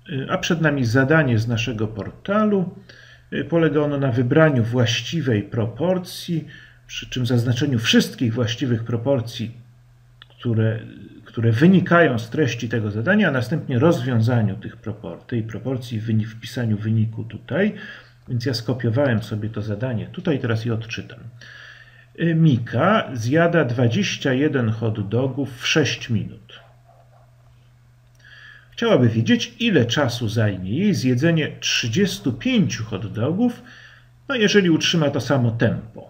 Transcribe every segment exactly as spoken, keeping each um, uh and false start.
a przed nami zadanie z naszego portalu. Polega ono na wybraniu właściwej proporcji, przy czym zaznaczeniu wszystkich właściwych proporcji, które, które wynikają z treści tego zadania, a następnie rozwiązaniu tych propor tej proporcji, wpisaniu wyniku tutaj. Więc ja skopiowałem sobie to zadanie tutaj, teraz je odczytam. Mika zjada dwadzieścia jeden hot dogów w sześć minut. Chciałaby wiedzieć, ile czasu zajmie jej zjedzenie trzydziestu pięciu hot dogów, no jeżeli utrzyma to samo tempo.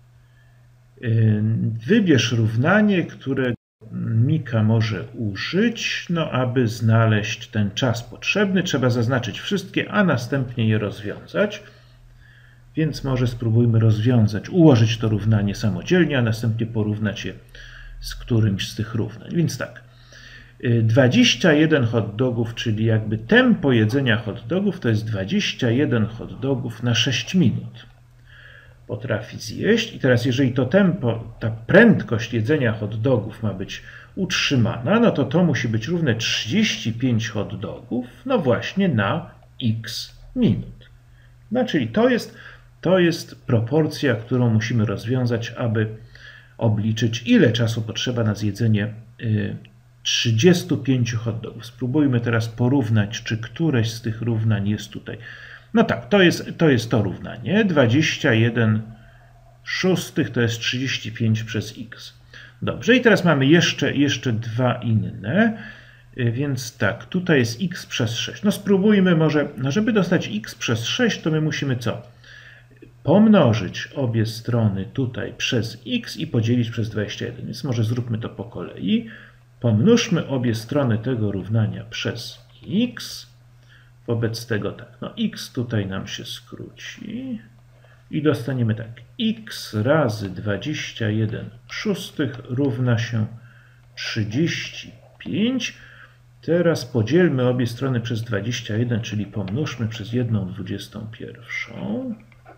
Wybierz równanie, które Mika może użyć, no aby znaleźć ten czas potrzebny. Trzeba zaznaczyć wszystkie, a następnie je rozwiązać. Więc może spróbujmy rozwiązać, ułożyć to równanie samodzielnie, a następnie porównać je z którymś z tych równań. Więc tak, dwadzieścia jeden hot dogów, czyli jakby tempo jedzenia hot dogów, to jest dwadzieścia jeden hot dogów na sześć minut. Potrafi zjeść. I teraz jeżeli to tempo, ta prędkość jedzenia hot dogów ma być utrzymana, no to to musi być równe trzydzieści pięć hot dogów, no właśnie na x minut. No czyli to jest, to jest proporcja, którą musimy rozwiązać, aby obliczyć, ile czasu potrzeba na zjedzenie trzydziestu pięciu hot dogów. Spróbujmy teraz porównać, czy któreś z tych równań jest tutaj. No tak, to jest to, jest to równanie. dwadzieścia jeden szóstych to jest trzydzieści pięć przez x. Dobrze, i teraz mamy jeszcze, jeszcze dwa inne. Więc tak, tutaj jest x przez sześć. No spróbujmy może, no żeby dostać x przez sześć, to my musimy co? Pomnożyć obie strony tutaj przez x i podzielić przez dwadzieścia jeden. Więc może zróbmy to po kolei. Pomnóżmy obie strony tego równania przez x. Wobec tego tak, no x tutaj nam się skróci i dostaniemy tak, x razy dwadzieścia jeden szóstych równa się trzydzieści pięć. Teraz podzielmy obie strony przez dwadzieścia jeden, czyli pomnóżmy przez jedną dwudziestą pierwszą.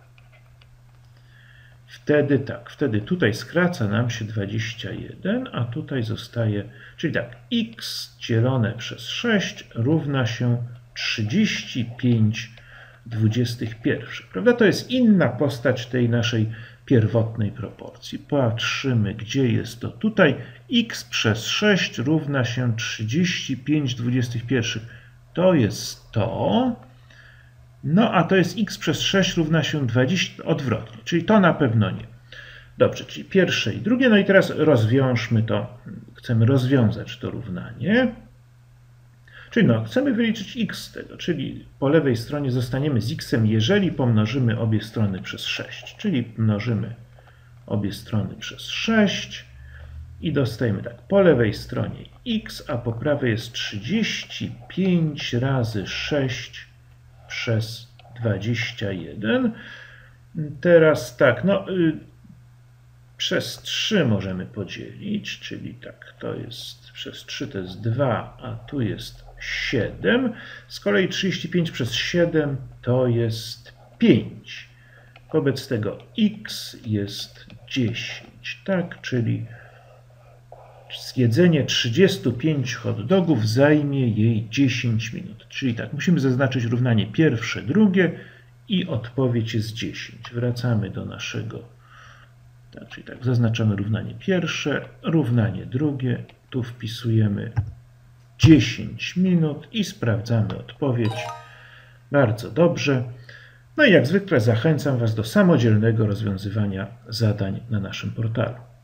Wtedy tak, wtedy tutaj skraca nam się dwadzieścia jeden, a tutaj zostaje, czyli tak, x dzielone przez sześć równa się trzydzieści pięć dwudziestych pierwszych. Prawda? To jest inna postać tej naszej pierwotnej proporcji. Patrzymy, gdzie jest to tutaj. X przez sześć równa się trzydzieści pięć dwudziestych pierwszych. To jest to. No a to jest x przez sześć równa się dwadzieścia, odwrotnie, czyli to na pewno nie. Dobrze, czyli pierwsze i drugie. No i teraz rozwiążmy to. Chcemy rozwiązać to równanie. Czyli no, chcemy wyliczyć x z tego, czyli po lewej stronie zostaniemy z x-em, jeżeli pomnożymy obie strony przez sześć. Czyli mnożymy obie strony przez sześć i dostajemy tak, po lewej stronie x, a po prawej jest trzydzieści pięć razy sześć przez dwadzieścia jeden. Teraz tak, no y, przez trzy możemy podzielić, czyli tak, to jest przez trzy to jest dwa, a tu jest siedem. Z kolei trzydzieści pięć przez siedem to jest pięć. Wobec tego x jest dziesięć, tak, czyli zjedzenie trzydziestu pięciu hot dogów zajmie jej dziesięć minut. Czyli tak, musimy zaznaczyć równanie pierwsze, drugie i odpowiedź jest dziesięć. Wracamy do naszego, tak, czyli tak, zaznaczamy równanie pierwsze, równanie drugie, tu wpisujemy dziesięć minut i sprawdzamy odpowiedź. Bardzo dobrze. No i jak zwykle zachęcam Was do samodzielnego rozwiązywania zadań na naszym portalu.